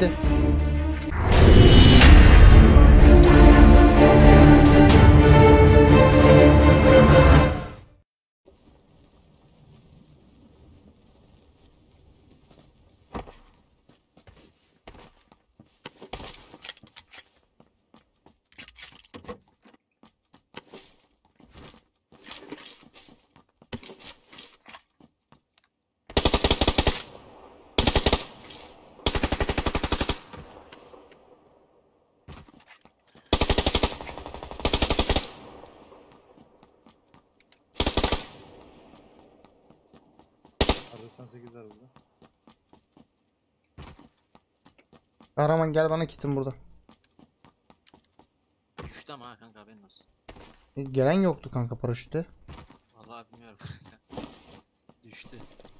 bitti. Arada 8 var burada. Kahraman gel, bana kitim burada. Düştü ama ha kanka, haberin olsun. Gelen yoktu kanka paraşütte. Vallahi bilmiyorum. Düştü.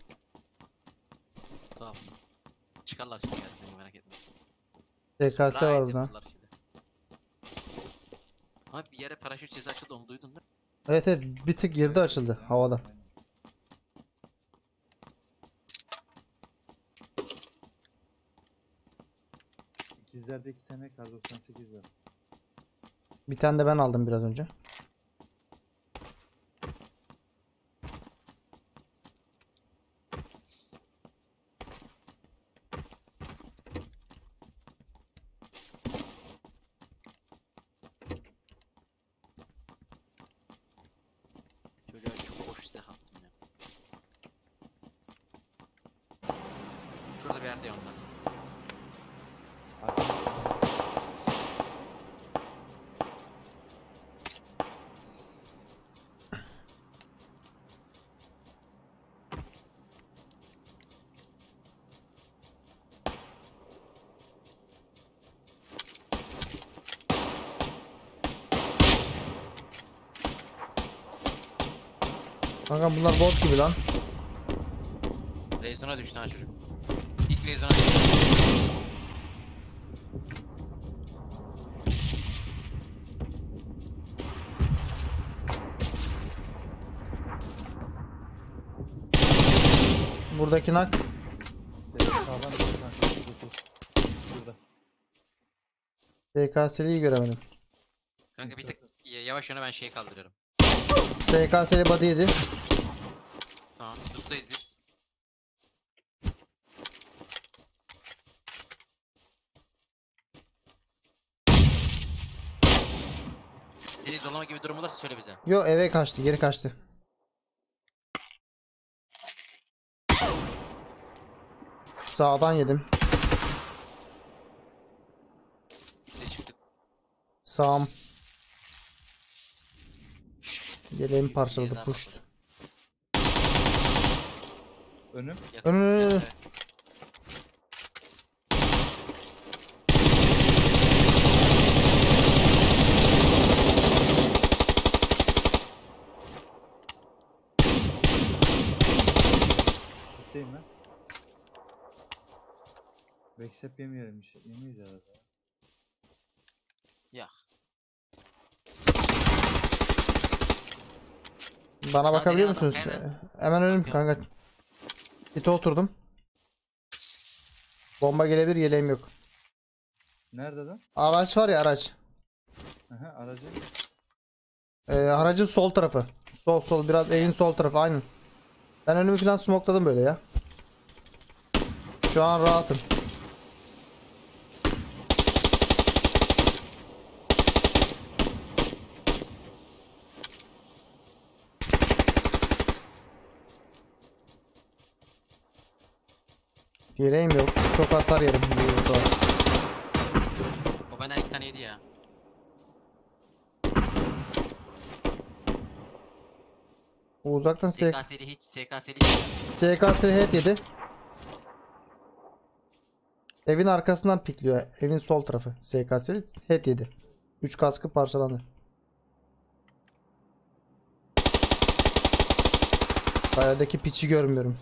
Tamam. Çıkarlar şimdi yani, merak etme. TKS var Surprise burada. yaparlar şimdi. Abi bir yere paraşüt ceza açıldı, onu duydun değil mi? Evet evet, bir tık girdi açıldı havada. Aynen. İkizlerde 2 tane kar 98 var. Bir tane de ben aldım biraz önce. Çocuğa çok boş silah attım ya. Şurada bir yerde ya onlar. Kanka bunlar bot gibi lan. Rezon'a düştü ha çocuk. İlk Rezon'a düştü. Buradaki nak. Sağdan bir tane. Burada. TKS'liyi göremedim. Kanka bir tık yavaş yana, ben şey kaldırıyorum. SKS'li body yedi. Tamam, ustayız biz. Seni zorlama gibi durum olursa söyle bize. Yo, eve kaçtı, geri kaçtı. Sağdan yedim. Üste çıktık. Sağım. Yeleğimi Bir parçaladı, daha puşt. Önüm. Yakın, Önüne. yakın. Üstteyim ben. Backstep yemeyelim bir şey. Yemeyiz arada. Ya. Bana Sana bakabiliyor denilen adam, musunuz? hemen. Hemen önüm Bakıyorum. kanka. Gite oturdum. Bomba gelebilir, yeleğim yok. Nerede lan? Araç var ya, araç. Aha, aracı. Aracın sol tarafı. Sol biraz, evin sol tarafı aynen. Ben önümü falan smokladım böyle ya. Şu an rahatım. Yeleğim yok. Çok hasar yerim. O benden 2 tane yedi ya. O uzaktan SKS'li hiç, SKS'li hiç. SKS head yedi. Evin arkasından pikliyor. Evin sol tarafı. SKS'li head yedi. 3 kaskı parçalandı. Kayadaki piçi görmüyorum.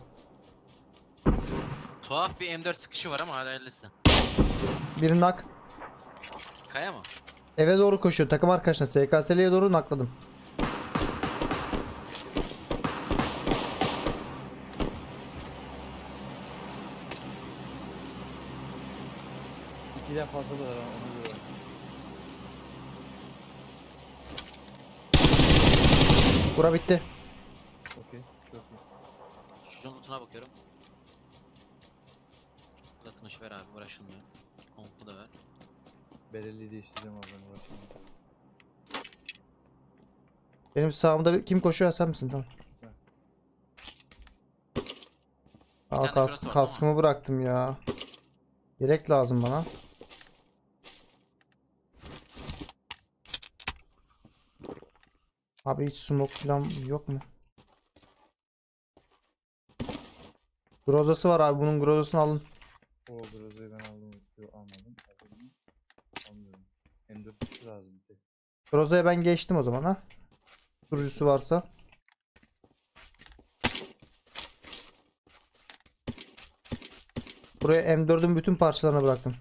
Tuhaf bir M4 sıkışı var ama hadi hayırlısı. Bir nak. Kaya mı? Eve doğru koşuyor. Takım arkadaşına SKS'liye doğru nakladım. 2'den fazla da var ama onu da var. Bura bitti. Okey. Çok iyi. Şucun lootuna bakıyorum. Latınış ver abi, uğraşılmıyor. Kompu da ver. Belirli değiştireceğim abi ben uğraşamam. Benim sağımda kim koşuyor, sen misin? Tamam. tane Aa, şurası var kaskımı bıraktım ya. Yelek lazım bana. Abi hiç smoke falan yok mu? Grozası var abi, bunun grozasını alın. O Groza'yı ben aldım. Yok, almadım. Aldım. Almıyorum. M4 lazım bir tek. Groza'ya ben geçtim o zaman ha. Durucusu varsa. Buraya M4'ün bütün parçalarını bıraktım.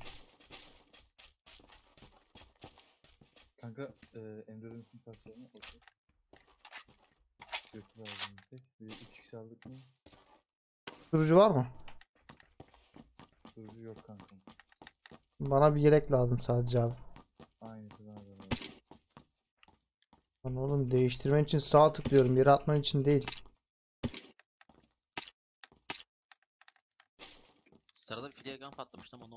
Kanka M4'ün tüm parçalarını okey. Götü lazım bir tek. Bir 3 kişi aldık mı? Durucu var mı? Durucu yok kanka. Bana bir yelek lazım sadece abi. Aynısı bana da lazım. Lan oğlum, değiştirmen için sağa tıklıyorum, yere atman için değil. Sırada bir flare gun patlamıştı ama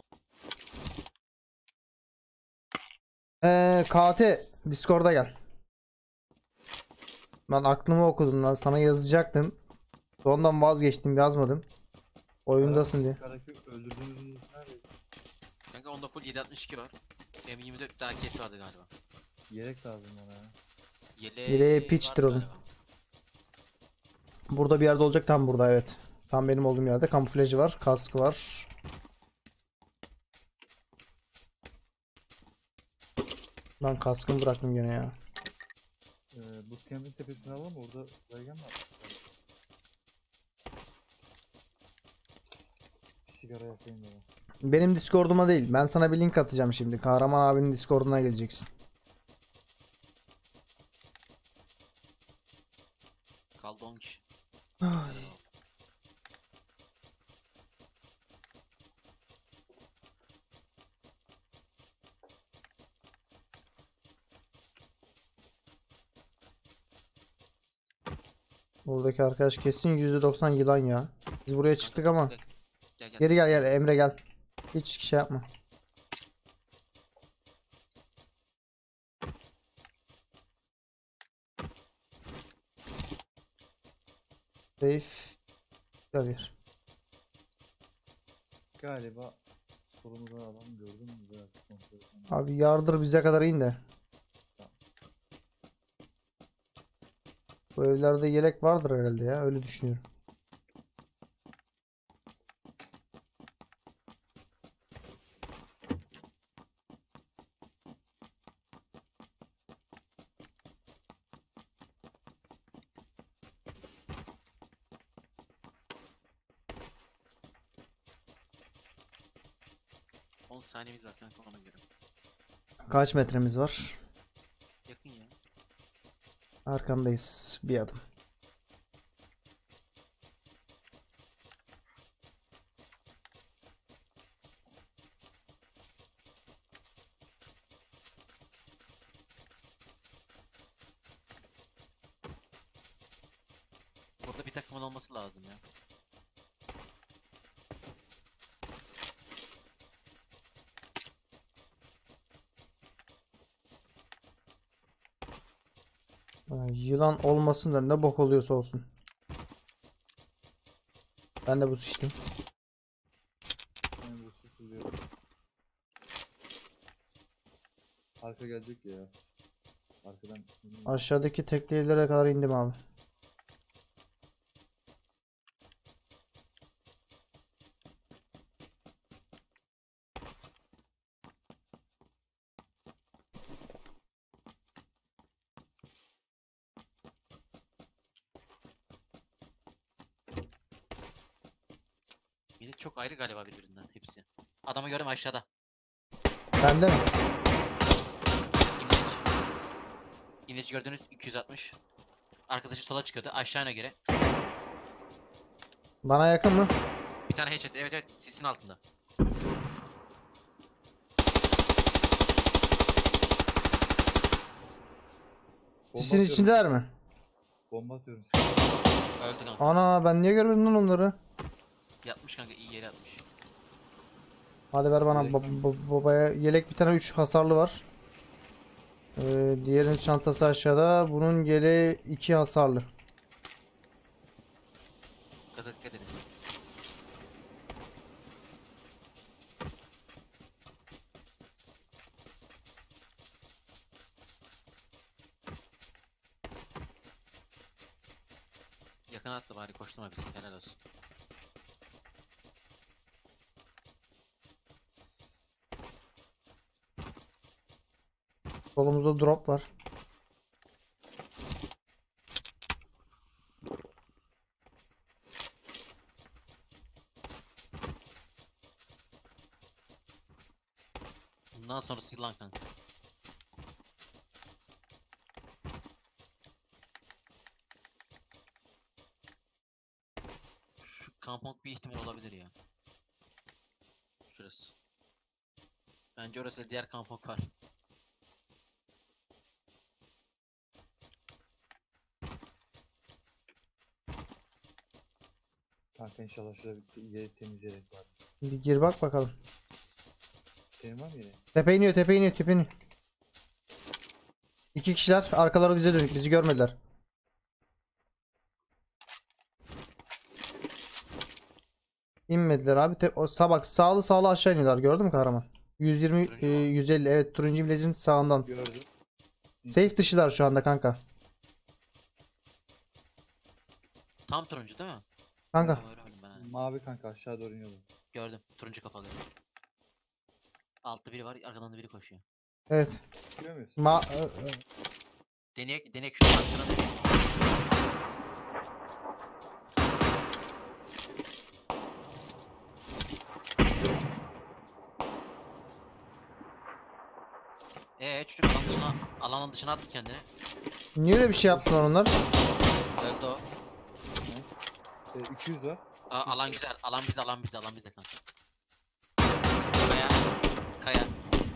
KT Discord'a gel. Ben aklımı okudum lan, sana yazacaktım. Ondan vazgeçtim, yazmadım. Oyundasın diye. Karadaki öldürdüğümüzün üstü neredeydi? kanka onda full 7.62 var. M24 daha kes vardı galiba. Yelek lazım bana ya. Yeleğe pitch'tir vardı oğlum. galiba. Burada bir yerde olacak, tam burada, evet. Tam benim olduğum yerde. Kamuflajı var, kaskı var. Lan kaskımı bıraktım gene ya. Bootcamp'in tepesine alalım, orada Raygan var. Sigara yakayım da. Benim Discord'uma değil. Ben sana bir link atacağım şimdi. Kahraman abinin Discord'una geleceksin. Kaldı 10 kişi. Buradaki arkadaş kesin %90 yılan ya. Biz buraya çıktık ama. Gel gel. Geri gel Emre, gel. Hiç şey yapma. Safe. Gel bir. Galiba solumuza adam gördün mü? Biraz kontrol edelim. Abi yardır bize kadar in de. Bu evlerde yelek vardır herhalde ya. Öyle düşünüyorum. On saniyemiz var kanka, ona göre. Kaç metremiz var? Yakın ya. Arkandayız. Bir adım. Burada bir takımın olması lazım ya. Yılan olmasın da ne bok oluyorsa olsun. Ben de bu sıçtım. Ben bu sıkılıyorum. Arka gelecek ya. Arkadan. Aşağıdaki tekli evlere kadar indim abi. Millet çok ayrı galiba birbirinden hepsi. Adamı gördüm aşağıda. Bende mi? İmleç. İmleç gördüğünüz 260. Arkadaşı sola çıkıyordu aşağına göre. Bana yakın mı? Bir tane headshot, evet evet, sisin altında. Sisin atıyorum. içindeler mi? Bomba atıyorum. Öldü kanka. Ana ben niye görmedim lan onları? Yatmış kanka, iyi yere yatmış. Hadi ver bana babaya yelek, bir tane 3 hasarlı var. Diğerinin çantası aşağıda. Bunun yeleği 2 hasarlı. Gaza dikkat edin. Yakına attı bari, koşturma bizi, helal olsun. Solumuzda drop var. Bundan sonrası yılan kanka. Şu kampont bir ihtimal olabilir ya. Şurası. Bence orası da diğer kampont var. Kanka inşallah şurada bir yeri temizleyerek var. Bir gir bak bakalım. Senin var mı yeri? Tepe iniyor, tepe iniyor, tepe iniyor. 2 kişiler, arkaları bize dönük, bizi görmediler. İnmediler abi. O bak, sağlı aşağı iniyorlar, gördün mü kahraman? 120 Turuncu mu? 150, evet, turuncu imlecin sağından. Gördüm. Safe dışılar şu anda kanka. Tam turuncu değil mi? Kanka Tamam, öğrenmedim ben hani. Mavi kanka aşağı doğru iniyordu. Gördüm. Turuncu kafalı. Altta biri var, arkadan da biri koşuyor. evet. Görüyor muyuz? Deneyek şu tankına deneyek. Çocuk alanın dışına attı kendini. Niye öyle bir şey yaptılar onlar? Öldü o. 200 var. Alan güzel. Alan bizde kanka. Kaya. Kaya.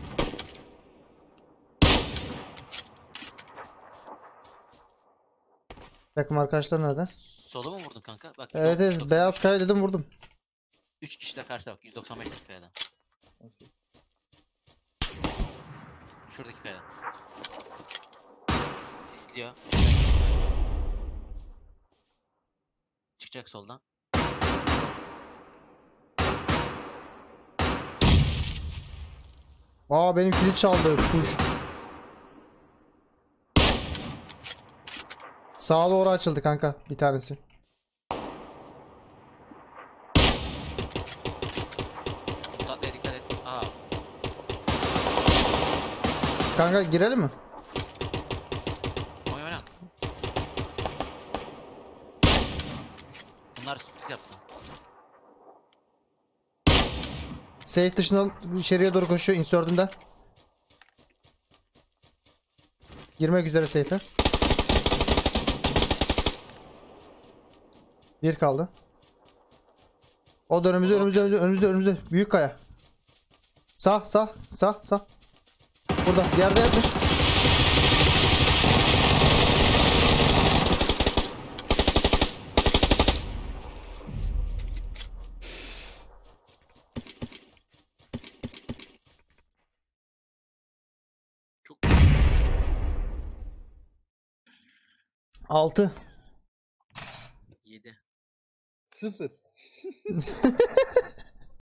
Takım arkadaşlar nerede? Solu mu vurdun kanka? Bak. Evet evet, beyaz kaya dedim, vurdum. 3 kişi de karşıda bak. 195 kayadan. Nasıl? Şuradaki kayadan. Sisliyor. Çıkacak soldan. Aa, benim kilit çaldı. Push. Sağa doğru açıldı kanka bir tanesi. Tatlıya dikkat et. Aa. Kanka girelim mi? Oyna. Bunlar sürpriz yaptı. Safe dışından içeriye doğru koşuyor insert'ümden. Girmek üzere safe'e. Bir kaldı. O da önümüzde. Büyük kaya. Sağ. Burada yerde yatmış. Çok 6. 7. 0.